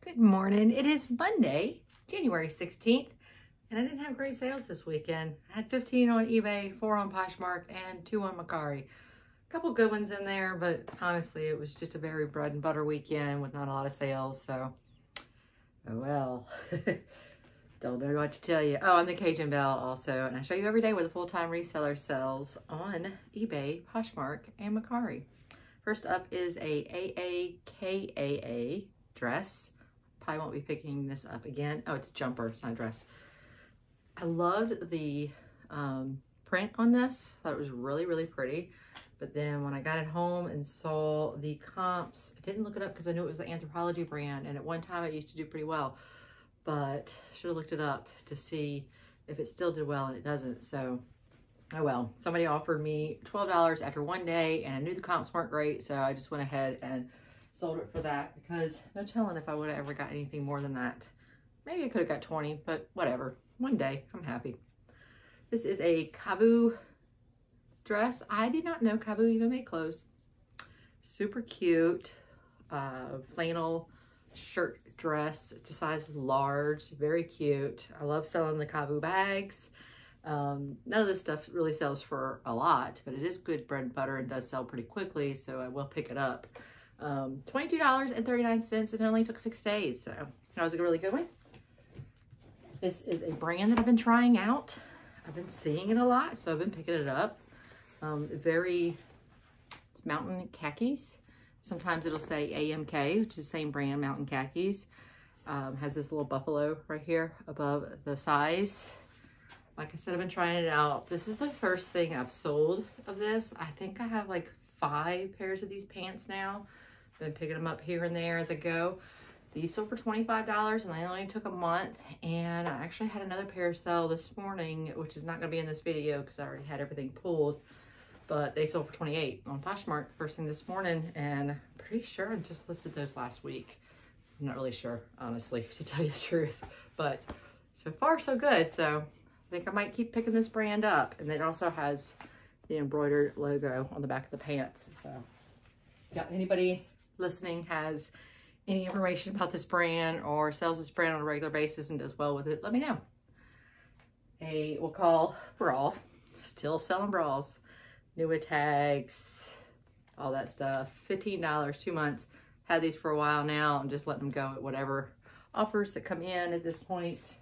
Good morning. It is Monday, January 16th, and I didn't have great sales this weekend. I had 15 on eBay, 4 on Poshmark, and 2 on Mercari. A couple good ones in there, but honestly, it was just a very bread and butter weekend with not a lot of sales, so oh well. Don't know what to tell you. Oh, I'm the Cajun Belle also, and I show you every day where the full-time reseller sells on eBay, Poshmark, and Mercari. First up is a AAKAA dress. Probably won't be picking this up again. Oh, it's a jumper, it's not a dress. I loved the print on this. Thought it was really, really pretty. But then when I got it home and saw the comps, I didn't look it up because I knew it was the Anthropologie brand. And at one time it used to do pretty well. But I should have looked it up to see if it still did well, and it doesn't. So, oh well. Somebody offered me $12 after one day, and I knew the comps weren't great. So I just went ahead and sold it for that, because no telling if I would have ever got anything more than that. Maybe I could have got 20, but whatever. One day, I'm happy. This is a Kabu dress. I did not know Kabu even made clothes. Super cute flannel shirt dress. It's a size large, very cute. I love selling the Kabu bags. None of this stuff really sells for a lot, but it is good bread and butter and does sell pretty quickly, so I will pick it up. $22.39, and it only took 6 days, so that was a really good one. This is a brand that I've been trying out. I've been seeing it a lot, so I've been picking it up. It's Mountain Khakis. Sometimes it'll say AMK, which is the same brand, Mountain Khakis. Has this little buffalo right here above the size. Like I said, I've been trying it out. This is the first thing I've sold of this. I think I have like 5 pairs of these pants now. Been picking them up here and there as I go. These sold for $25, and they only took a month. And I actually had another pair sell this morning, which is not going to be in this video because I already had everything pulled. But they sold for $28 on Poshmark first thing this morning, and I'm pretty sure I just listed those last week. I'm not really sure, honestly, to tell you the truth. But so far, so good. So I think I might keep picking this brand up. And it also has the embroidered logo on the back of the pants. So yeah, anybody listening has any information about this brand or sells this brand on a regular basis and does well with it, let me know. We'll call bra, still selling bras, Nua tags, all that stuff. $15, 2 months. Had these for a while now. I'm just letting them go at whatever offers that come in at this point.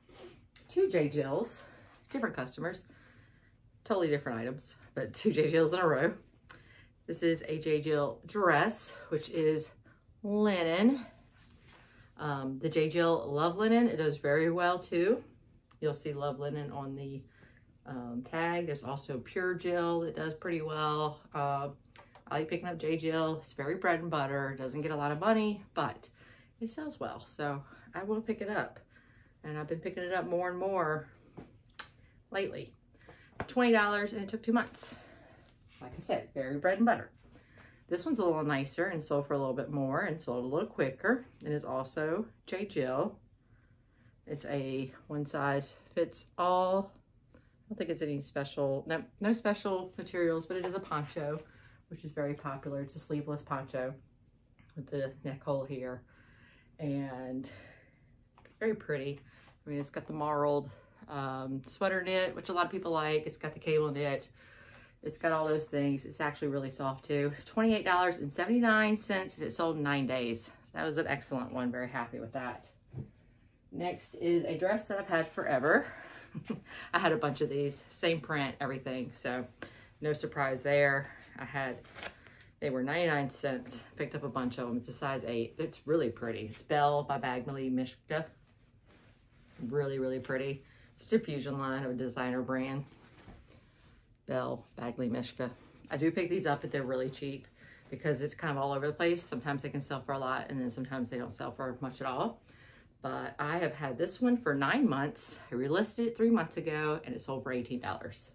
2 J. Jills, different customers, totally different items, but 2 J. Jills in a row. This is a J. Jill dress, which is linen. The J. Jill Love Linen, it does very well too. You'll see Love Linen on the tag. There's also Pure Jill that does pretty well. I like picking up J. Jill. It's very bread and butter. Doesn't get a lot of money, but it sells well. So I will pick it up. And I've been picking it up more and more lately. $20, and it took 2 months. Like I said, very bread and butter. This one's a little nicer and sold for a little bit more and sold a little quicker. It is also J. Jill. It's a one size fits all. I don't think it's any special, no special materials, but it is a poncho, which is very popular. It's a sleeveless poncho with the neck hole here. And very pretty. I mean, it's got the marled sweater knit, which a lot of people like. It's got the cable knit. It's got all those things. It's actually really soft too. $28.79, and it sold in 9 days. So that was an excellent one. Very happy with that. Next is a dress that I've had forever. I had a bunch of these, same print, everything. So no surprise there. They were 99 cents. Picked up a bunch of them. It's a size 8. It's really pretty. It's Belle by Bagley Mishka. Really, really pretty. It's a fusion line of a designer brand. Belle Bagley Mishka. I do pick these up, but they're really cheap because it's kind of all over the place. Sometimes they can sell for a lot, and then sometimes they don't sell for much at all. But I have had this one for 9 months. I relisted it 3 months ago, and it sold for $18.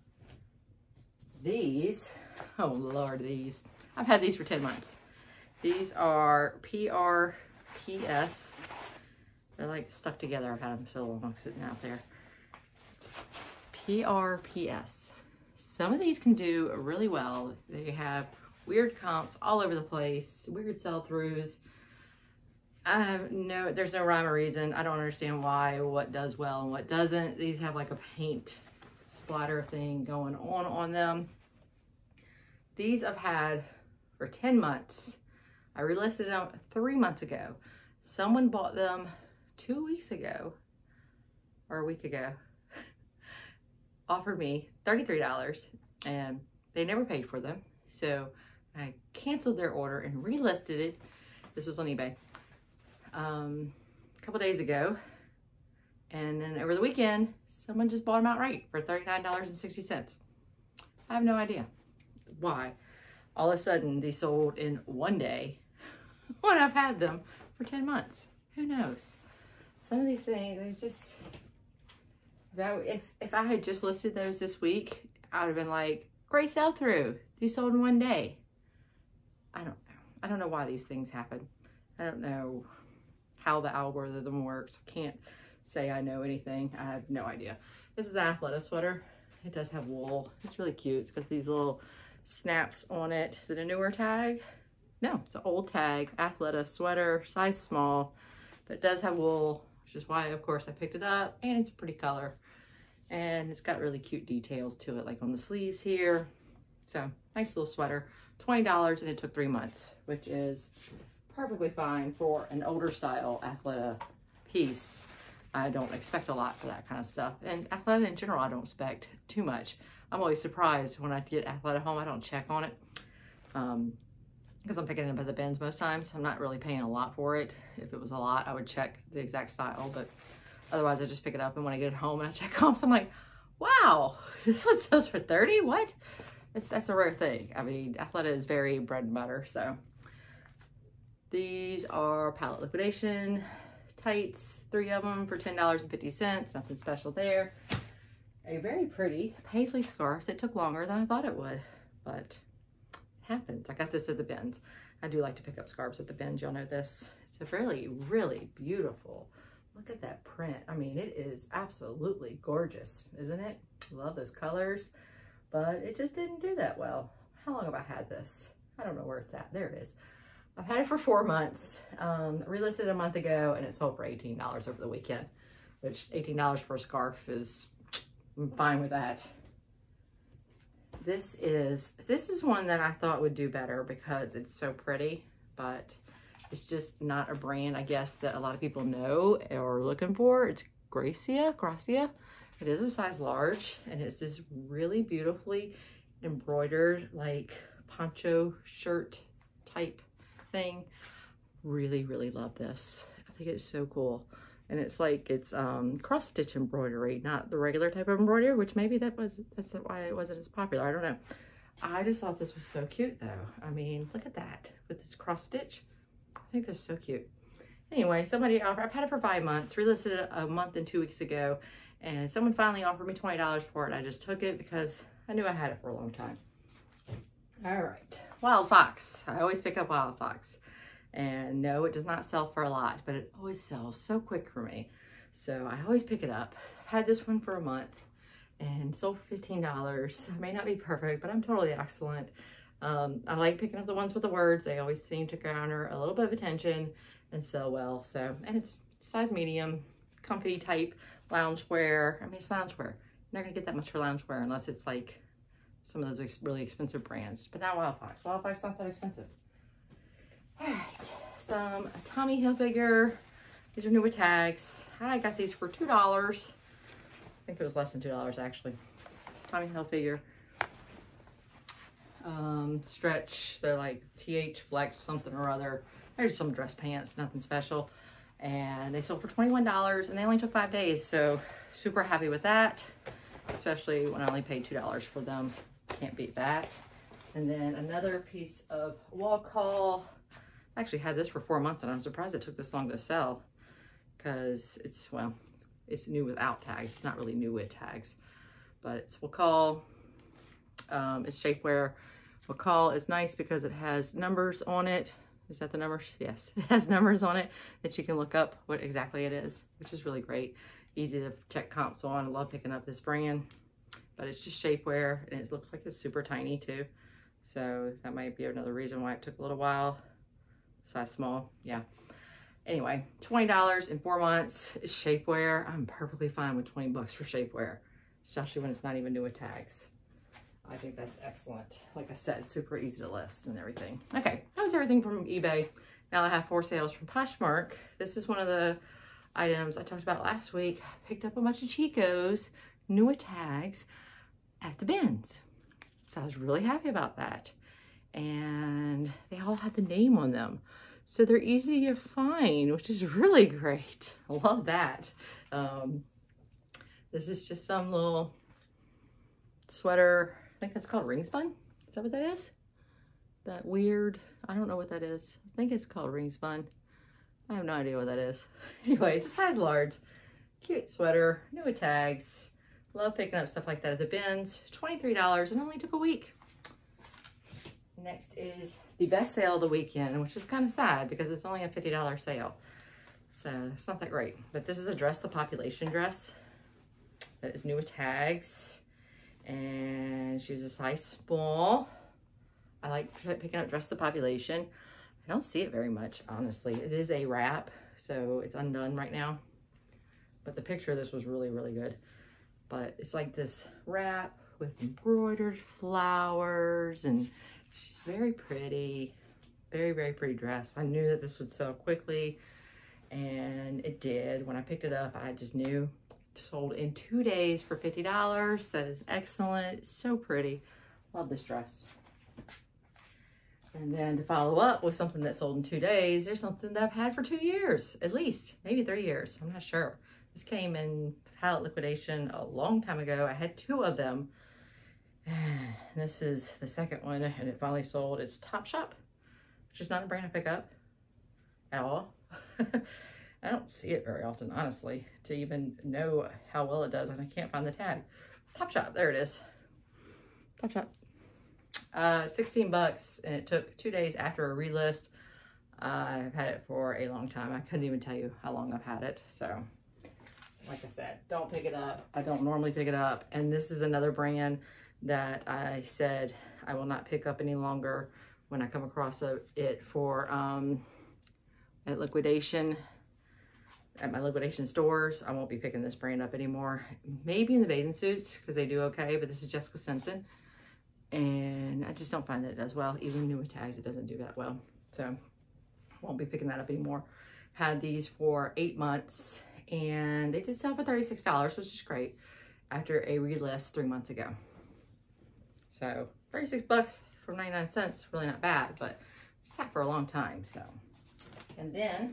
These, oh Lord, these. I've had these for 10 months. These are PRPS. They're like stuck together. I've had them so long sitting out there. PRPS. Some of these can do really well. They have weird comps all over the place, weird sell-throughs. there's no rhyme or reason. I don't understand why, what does well and what doesn't. These have like a paint splatter thing going on them. These I've had for 10 months. I relisted them 3 months ago. Someone bought them 2 weeks ago, or a week ago, offered me $33, and they never paid for them. So I canceled their order and relisted it. This was on eBay a couple days ago. And then over the weekend, someone just bought them outright for $39.60. I have no idea why. All of a sudden, they sold in one day when I've had them for 10 months. Who knows? Some of these things, it's just, if I had just listed those this week, I would have been like, great sell through. These sold in one day. I don't know. I don't know why these things happen. I don't know how the algorithm works. I can't say I know anything. I have no idea. This is an Athleta sweater. It does have wool. It's really cute. It's got these little snaps on it. Is it a newer tag? No, it's an old tag. Athleta sweater, size small, but it does have wool, which is why, of course, I picked it up. And it's a pretty color. And it's got really cute details to it, like on the sleeves here. So, nice little sweater. $20, and it took 3 months, which is perfectly fine for an older style Athleta piece. I don't expect a lot for that kind of stuff. And Athleta in general, I don't expect too much. I'm always surprised when I get Athleta home. I don't check on it because I'm picking it up at the bins most times. I'm not really paying a lot for it. If it was a lot, I would check the exact style, but otherwise I just pick it up, and when I get it home and I check comps, I'm like, wow, this one sells for 30? What? That's a rare thing. I mean, Athleta is very bread and butter. So these are palette liquidation tights, 3 of them for $10.50. Nothing special there. A very pretty paisley scarf that took longer than I thought it would, but it happens. I got this at the bins. I do like to pick up scarves at the bins. Y'all know this. It's a really beautiful. Look at that print. I mean, it is absolutely gorgeous, isn't it? Love those colors, but it just didn't do that well. How long have I had this? I don't know where it's at. There it is. I've had it for 4 months. Relisted a month ago, and it sold for $18 over the weekend, which $18 for a scarf is, I'm fine with that. This is one that I thought would do better because it's so pretty, but it's just not a brand, I guess, that a lot of people know or are looking for. It's Gracia. It is a size large, and it's this really beautifully embroidered, like poncho shirt type thing. Really love this. I think it's so cool. And it's like, it's cross stitch embroidery, not the regular type of embroidery, which maybe that's why it wasn't as popular. I don't know. I just thought this was so cute though. I mean, look at that with this cross stitch. I think that's so cute. Anyway, somebody offered, I've had it for 5 months, relisted it a month and 2 weeks ago, and someone finally offered me $20 for it. I just took it because I knew I had it for a long time. All right, Wild Fox. I always pick up Wild Fox. And no, it does not sell for a lot, but it always sells so quick for me. So I always pick it up. I've had this one for a month and sold for $15. I may not be perfect, but I'm totally excellent. I like picking up the ones with the words. They always seem to garner a little bit of attention and sell well. So, and it's size medium, comfy type loungewear. I mean, it's loungewear. You're not gonna get that much for loungewear unless it's like some of those really expensive brands, but not Wild Fox. Wild Fox not that expensive. All right, some Tommy Hilfiger. These are newer tags. I got these for $2. I think it was less than $2 actually. Tommy Hilfiger. Stretch. They're like TH Flex something or other. There's some dress pants, nothing special. And they sold for $21, and they only took 5 days. So super happy with that, especially when I only paid $2 for them. Can't beat that. And then another piece of wall call. I actually had this for 4 months, and I'm surprised it took this long to sell because it's, well, it's new without tags. It's not really new with tags, but it's Wakal. It's shapewear. Wakal is nice because it has numbers on it. Is that the numbers? Yes, it has numbers on it that you can look up what exactly it is, which is really great. Easy to check comps on. I love picking up this brand, but it's just shapewear, and it looks like it's super tiny too. So that might be another reason why it took a little while. Size small, yeah. Anyway, $20 in 4 months is shapewear. I'm perfectly fine with 20 bucks for shapewear, especially when it's not even new with tags. I think that's excellent. Like I said, super easy to list and everything. Okay, that was everything from eBay. Now I have 4 sales from Poshmark. This is one of the items I talked about last week. I picked up a bunch of Chico's, new with tags, at the bins. So I was really happy about that. And they all have the name on them. So they're easy to find, which is really great. I love that. This is just some little sweater. I think that's called ring spun. Is that what that is? That weird, I don't know what that is. I think it's called ring spun. I have no idea what that is. Anyway, it's a size large. Cute sweater, new with tags. Love picking up stuff like that at the bins. $23 and only took a week. Next is the best sale of the weekend, which is kind of sad because it's only a $50 sale. So it's not that great. But this is a Dress the Population dress that is new with tags. And she was a size small. I like picking up Dress the Population. I don't see it very much, honestly. It is a wrap, so it's undone right now. But the picture of this was really, really good. But it's like this wrap with embroidered flowers, and she's very pretty. Very, very pretty dress. I knew that this would sell quickly, and it did. When I picked it up, I just knew. Sold in 2 days for $50. That is excellent. So pretty. Love this dress. And then to follow up with something that sold in 2 days, there's something that I've had for 2 years, at least, maybe 3 years. I'm not sure. This came in pallet liquidation a long time ago. I had 2 of them. This is the second one, and it finally sold. It's Topshop, which is not a brand I pick up at all. I don't see it very often, honestly, to even know how well it does, and I can't find the tag. Topshop, there it is. Topshop. 16 bucks, and it took 2 days after a relist. I've had it for a long time. I couldn't even tell you how long I've had it. So, like I said, don't pick it up. I don't normally pick it up. And this is another brand that I said I will not pick up any longer when I come across it for at liquidation. At my liquidation stores, I won't be picking this brand up anymore. Maybe in the bathing suits, because they do okay, but this is Jessica Simpson. And I just don't find that it does well. Even new with tags, it doesn't do that well. So, won't be picking that up anymore. Had these for 8 months, and they did sell for $36, which is great, after a relist 3 months ago. So, 36 bucks for 99 cents, really not bad, but sat for a long time, so. And then,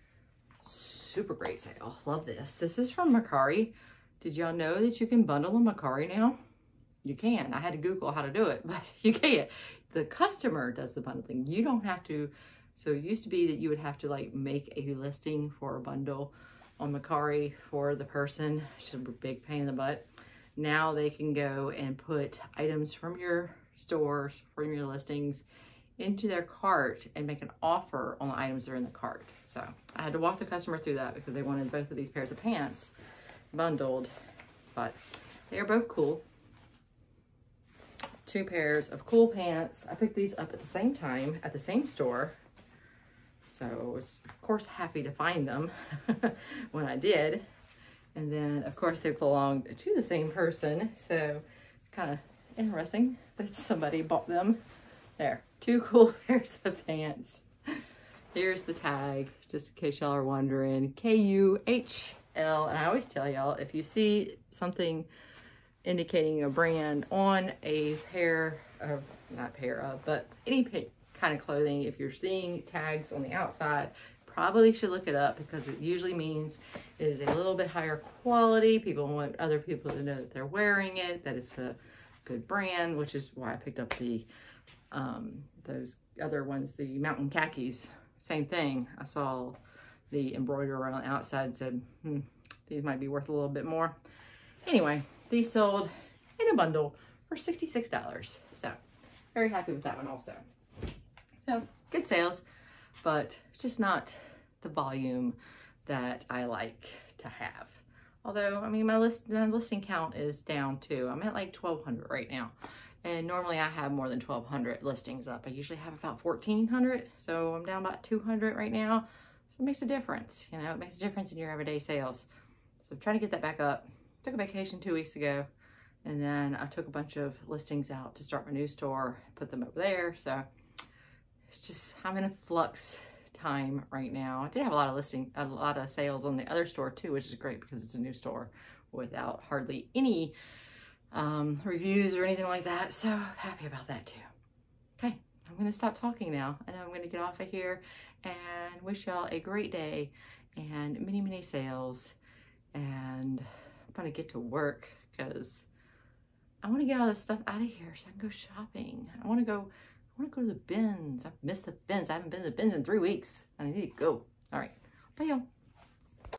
super great sale. Love this. This is from Mercari. Did y'all know that you can bundle on Mercari now? You can. I had to Google how to do it, but you can. The customer does the bundling. You don't have to. So it used to be that you would have to like make a listing for a bundle on Mercari for the person. It's a big pain in the butt. Now they can go and put items from your stores, from your listings, into their cart and make an offer on the items that are in the cart. So I had to walk the customer through that because they wanted both of these pairs of pants bundled, but they are both cool. 2 pairs of cool pants. I picked these up at the same time at the same store. So I was, of course, happy to find them when I did. And then, of course, they belonged to the same person. So it's kind of interesting that somebody bought them. There, 2 cool pairs of pants. Here's the tag, just in case y'all are wondering. K-U-H-L. And I always tell y'all, if you see something indicating a brand on a pair of, not pair of, but any kind of clothing, if you're seeing tags on the outside, probably should look it up because it usually means it is a little bit higher quality. People want other people to know that they're wearing it, that it's a good brand, which is why I picked up the those other ones, the Mountain Khakis. Same thing. I saw the embroidery around the outside and said, these might be worth a little bit more. Anyway, these sold in a bundle for $66. So, very happy with that one also. So, good sales, but just not the volume that I like to have. Although, I mean, my listing count is down too. I'm at like 1,200 right now. And normally I have more than 1,200 listings up. I usually have about 1,400. So I'm down about 200 right now. So it makes a difference, you know, it makes a difference in your everyday sales. So I'm trying to get that back up. Took a vacation 2 weeks ago, and then I took a bunch of listings out to start my new store, put them over there. So it's just, I'm in a flux time right now. I did have a lot of sales on the other store too, which is great because it's a new store without hardly any reviews or anything like that. So happy about that too. Okay, I'm gonna stop talking now, and I'm gonna get off of here and wish y'all a great day and many, many sales. And I'm gonna get to work because I want to get all this stuff out of here so I can go shopping. I want to go to the bins. I've missed the bins. I haven't been to the bins in 3 weeks. I need to go. All right. Bye, y'all.